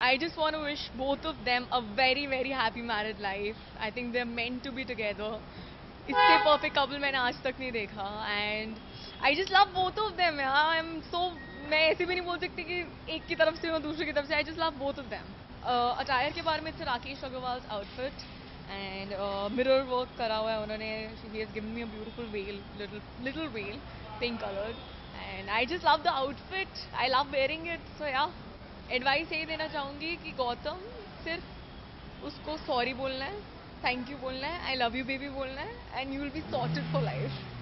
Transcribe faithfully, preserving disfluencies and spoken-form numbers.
I just want to wish both of them a very very happy married life. I think they're meant to be together. इससे perfect couple मैंने आज तक नहीं देखा and I just love both of them यार. I'm so मैं ऐसे भी नहीं बोल सकती कि एक की तरफ से मैं दूसरे की तरफ से. I just love both of them. uh, attire के बारे में it's Rakesh Agarwals outfit and uh, mirror work करा हुआ है उन्होंने. He has given me a beautiful veil, little little veil, pink colored, and I just love the outfit. I love wearing it. So yeah. Advice यही देना चाहूँगी कि गौतम सिर्फ उसको सॉरी बोलना है, थैंक यू बोलना है, आई लव यू बेबी बोलना है, and you will be sorted for life.